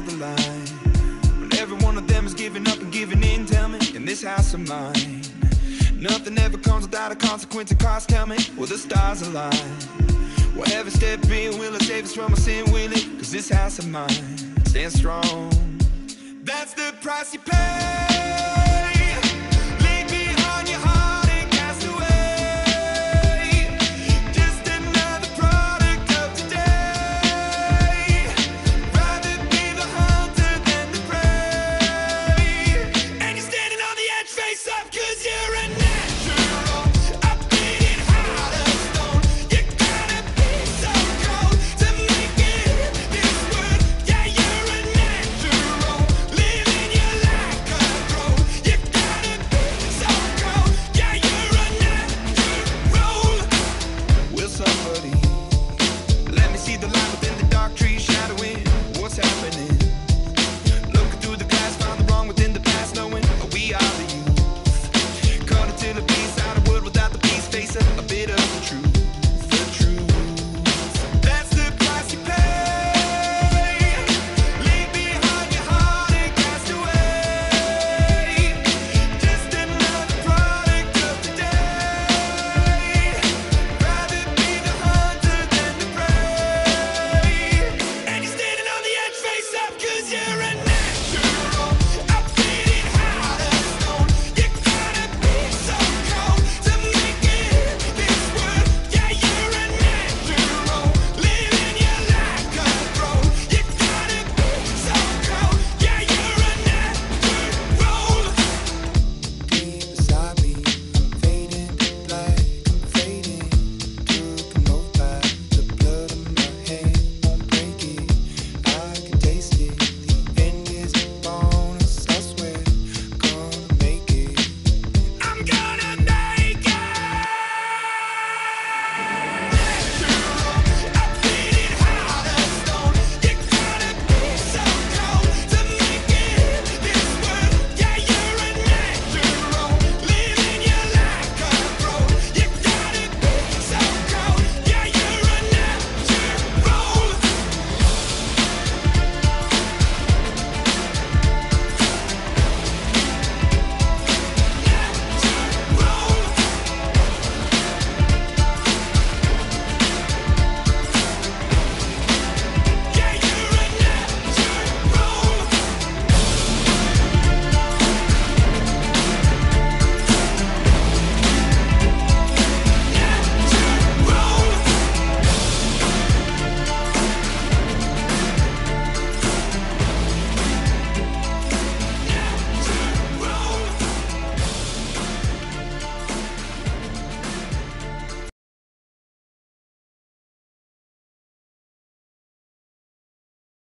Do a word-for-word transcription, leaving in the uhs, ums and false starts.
the line. When every one of them is giving up and giving in, tell me, in this house of mine, nothing ever comes without a consequence of cost, tell me, will the stars align? Will heaven step in, will it save us from our sin, will it? Cause this house of mine stands strong. That's the price you pay.